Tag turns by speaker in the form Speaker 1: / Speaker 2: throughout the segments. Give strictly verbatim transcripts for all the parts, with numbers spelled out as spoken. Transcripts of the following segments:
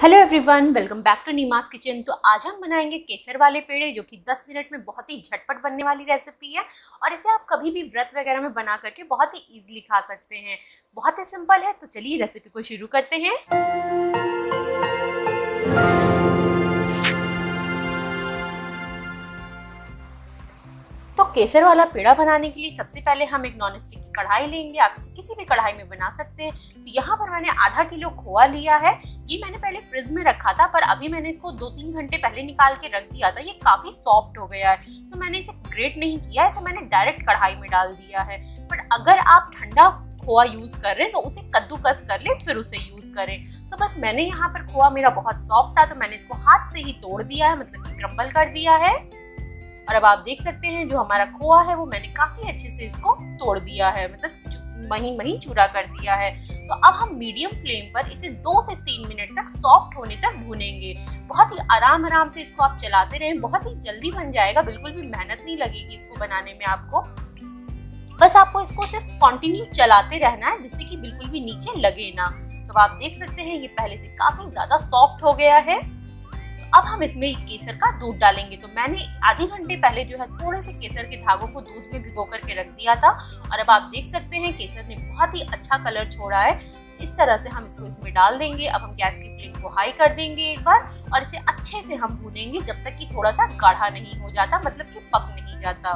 Speaker 1: Hello everyone, welcome back to Neema's kitchen. तो आज हम बनाएंगे केसर वाले पेड़े, जो कि दस मिनट में बहुत ही झटपट बनने वाली रेसिपी है और इसे आप कभी भी व्रत वगैरह में बना करके बहुत ही इजीली खा सकते हैं। बहुत ही सिंपल है, तो चलिए रेसिपी को शुरू करते हैं। तो केसर वाला पेड़ा बनाने के लिए सबसे पहले हम एक नॉन स्टिक की कढ़ाई लेंगे। आप किसी भी कढ़ाई में बना सकते हैं। तो यहाँ पर मैंने आधा किलो खोआ लिया है। ये मैंने पहले फ्रिज में रखा था, पर अभी मैंने इसको दो तीन घंटे पहले निकाल के रख दिया था। ये काफी सॉफ्ट हो गया है, तो मैंने इसे ग्रेट नहीं किया, इसे मैंने डायरेक्ट कढ़ाई में डाल दिया है। बट अगर आप ठंडा खोआ यूज कर रहे हैं तो उसे कद्दूकस कर ले, फिर उसे यूज करें। तो बस मैंने यहाँ पर खोआ मेरा बहुत सॉफ्ट था, तो मैंने इसको हाथ से ही तोड़ दिया है, मतलब कि क्रम्बल कर दिया है। और अब आप देख सकते हैं जो हमारा खोआ है वो मैंने काफी अच्छे से इसको तोड़ दिया है, मतलब महीन महीन चूरा कर दिया है। तो अब हम मीडियम फ्लेम पर इसे दो से तीन मिनट तक सॉफ्ट होने तक भूनेंगे। बहुत ही आराम आराम से इसको आप चलाते रहें, बहुत ही जल्दी बन जाएगा, बिल्कुल भी मेहनत नहीं लगेगी इसको बनाने में आपको। बस आपको इसको सिर्फ कंटिन्यू चलाते रहना है, जिससे कि बिल्कुल भी नीचे लगे ना। तो आप देख सकते हैं ये पहले से काफी ज्यादा सॉफ्ट हो गया है। अब हम इसमें केसर का दूध डालेंगे। तो मैंने आधे घंटे पहले जो है थोड़े से केसर के धागों को दूध में भिगो करके रख दिया था, और अब आप देख सकते हैं केसर ने बहुत ही अच्छा कलर छोड़ा है। इस तरह से हम इसको इसमें डाल देंगे। अब हम गैस की फ्लेम को हाई कर देंगे एक बार, और इसे अच्छे से हम भूनेंगे जब तक कि थोड़ा सा गाढ़ा नहीं हो जाता, मतलब कि पक नहीं जाता।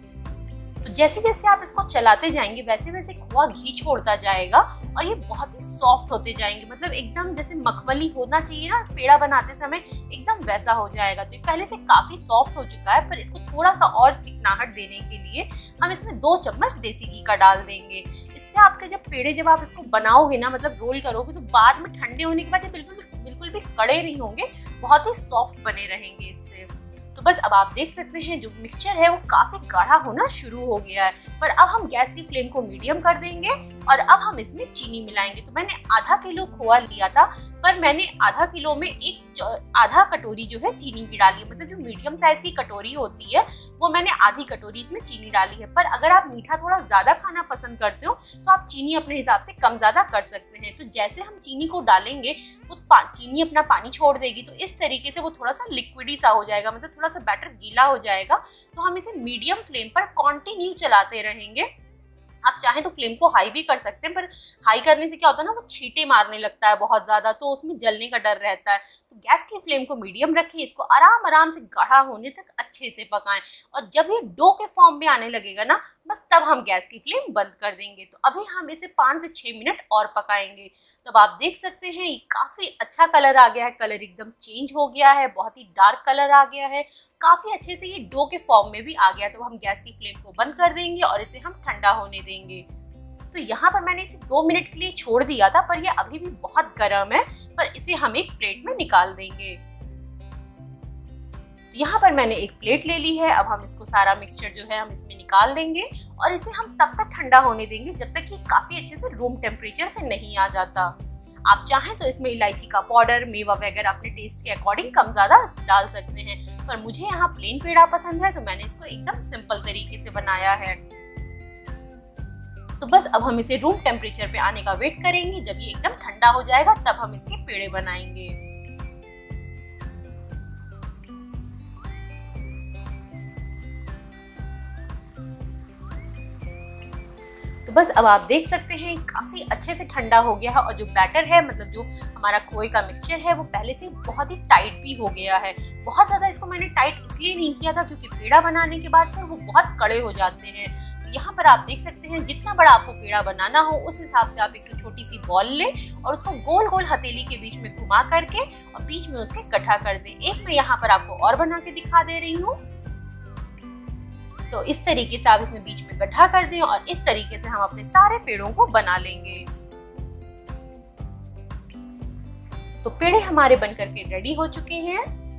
Speaker 1: तो जैसे जैसे आप इसको चलाते जाएंगे वैसे वैसे खोआ घी छोड़ता जाएगा और ये बहुत ही सॉफ्ट होते जाएंगे, मतलब एकदम जैसे मखमली होना चाहिए ना पेड़ा बनाते समय, एकदम वैसा हो जाएगा। तो ये पहले से काफी सॉफ्ट हो चुका है, पर इसको थोड़ा सा और चिकनाहट देने के लिए हम इसमें दो चम्मच देसी घी का डाल देंगे। इससे आपके जब पेड़े जब आप इसको बनाओगे ना, मतलब रोल करोगे, तो बाद में ठंडे होने के बाद ये बिल्कुल बिल्कुल भी कड़े नहीं होंगे, बहुत ही सॉफ्ट बने रहेंगे इससे। तो बस अब आप देख सकते हैं जो मिक्सचर है वो काफी गाढ़ा होना शुरू हो गया है। पर अब हम गैस की फ्लेम को मीडियम कर देंगे और अब हम इसमें चीनी मिलाएंगे। तो मैंने आधा किलो खोआ लिया था, पर मैंने आधा किलो में एक आधा कटोरी जो है चीनी की डाली है, मतलब जो मीडियम साइज की कटोरी होती है वो मैंने आधी कटोरी इसमें चीनी डाली है। पर अगर आप मीठा थोड़ा ज्यादा खाना पसंद करते हो तो आप चीनी अपने हिसाब से कम ज्यादा कर सकते हैं। तो जैसे हम चीनी को डालेंगे वो चीनी अपना पानी छोड़ देगी, तो इस तरीके से वो थोड़ा सा लिक्विडी सा हो जाएगा, मतलब थोड़ा सा बैटर गीला हो जाएगा। तो हम इसे मीडियम फ्लेम पर कंटिन्यू चलाते रहेंगे। आप चाहें तो फ्लेम को हाई भी कर सकते हैं, पर हाई करने से क्या होता है ना, वो छींटे मारने लगता है बहुत ज्यादा, तो उसमें जलने का डर रहता है। तो गैस की फ्लेम को मीडियम रखिए, इसको आराम आराम से गाढ़ा होने तक अच्छे से पकाएं। और जब ये डो के फॉर्म में आने लगेगा ना, बस तब हम गैस की फ्लेम बंद कर देंगे। तो अभी हम इसे पाँच से छः मिनट और पकाएंगे। तब आप देख सकते हैं ये काफी अच्छा कलर आ गया है, कलर एकदम चेंज हो गया है, बहुत ही डार्क कलर आ गया है, काफी अच्छे से ये डो के फॉर्म में भी आ गया। तो हम गैस की फ्लेम को बंद कर देंगे और इसे हम ठंडा होने देंगे। तो यहाँ पर मैंने इसे दो मिनट के लिए छोड़ दिया था, पर ये अभी भी बहुत गर्म है, पर इसे हम एक प्लेट में निकाल देंगे। तो यहाँ पर मैंने एक प्लेट ले ली है। अब हम इसको सारा मिक्सचर जो है हम इसमें निकाल देंगे और इसे हम तब तक ठंडा होने देंगे जब तक ये काफी अच्छे से रूम टेम्परेचर पे नहीं आ जाता। आप चाहें तो इसमें इलायची का पाउडर, मेवा वगैरह अपने टेस्ट के अकॉर्डिंग कम ज्यादा डाल सकते हैं, पर मुझे यहाँ प्लेन पेड़ा पसंद है, तो मैंने इसको एकदम सिंपल तरीके से बनाया है। तो बस अब हम इसे रूम टेम्परेचर पे आने का वेट करेंगे। जब ये एकदम ठंडा हो जाएगा तब हम इसके पेड़े बनाएंगे। तो बस अब आप देख सकते हैं काफी अच्छे से ठंडा हो गया है, और जो बैटर है, मतलब जो हमारा खोए का मिक्सचर है, वो पहले से बहुत ही टाइट भी हो गया है। बहुत ज्यादा इसको मैंने टाइट इसलिए नहीं किया था क्योंकि पेड़ा बनाने के बाद फिर वो बहुत कड़े हो जाते हैं। तो यहाँ पर आप देख सकते हैं जितना बड़ा आपको पेड़ा बनाना हो उस हिसाब से आप एक छोटी सी बॉल लें और उसको गोल गोल हथेली के बीच में घुमा करके और बीच में उसके गड्ढा कर दें। एक मैं यहाँ पर आपको और बना के दिखा दे रही हूँ। तो इस तरीके से आप इसमें बीच में गड्ढा कर दें और इस तरीके से हम अपने सारे पेड़ों को बना लेंगे। तो पेड़े हमारे बनकर के रेडी हो चुके हैं,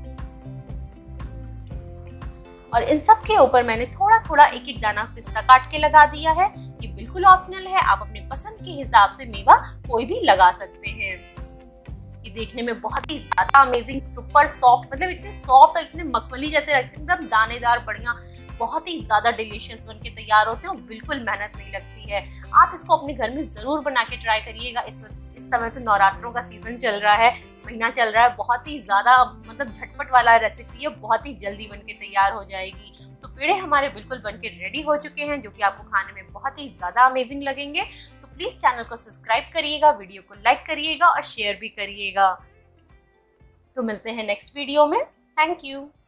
Speaker 1: और इन सब के ऊपर मैंने थोड़ा थोड़ा एक एक दाना पिस्ता काट के लगा दिया है। ये बिल्कुल ऑप्शनल है, आप अपने पसंद के हिसाब से मेवा कोई भी लगा सकते हैं। ये देखने में बहुत ही ज्यादा अमेजिंग, सुपर सॉफ्ट, मतलब इतने सॉफ्ट और इतने मखमली जैसे लगते हैं, एकदम दानेदार, बढ़िया, बहुत ही ज्यादा डिलीशियस बन के तैयार होते हैं और बिल्कुल मेहनत नहीं लगती है। आप इसको अपने घर में जरूर बना के ट्राई करिएगा। इस इस समय तो नवरात्रों का सीजन चल रहा है, महीना चल रहा है, बहुत ही ज़्यादा मतलब झटपट वाला रेसिपी है, बहुत ही जल्दी बनके तैयार हो जाएगी। तो पेड़े हमारे बिल्कुल बनके रेडी हो चुके हैं, जो कि आपको खाने में बहुत ही ज़्यादा अमेजिंग लगेंगे। तो प्लीज़ चैनल को सब्सक्राइब करिएगा, वीडियो को लाइक करिएगा और शेयर भी करिएगा। तो मिलते हैं नेक्स्ट वीडियो में। Thank you.